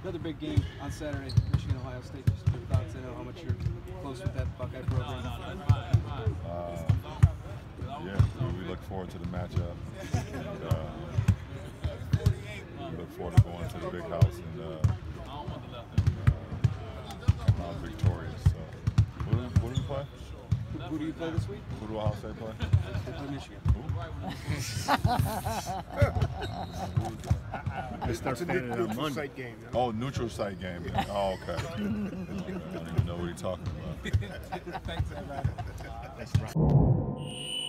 Another big game on Saturday, Michigan, Ohio State. Just your thoughts. I know how much you're close with that Buckeye program. Yeah, we look forward to the matchup. And, we look forward to going to the big house and come out victorious. So, who do we play? Who do you play this week? Who do Ohio State play? They play Michigan. It's a neutral site game. Yeah. Oh, neutral site game. Yeah. Oh, okay. I don't even know what you're talking about. That's right.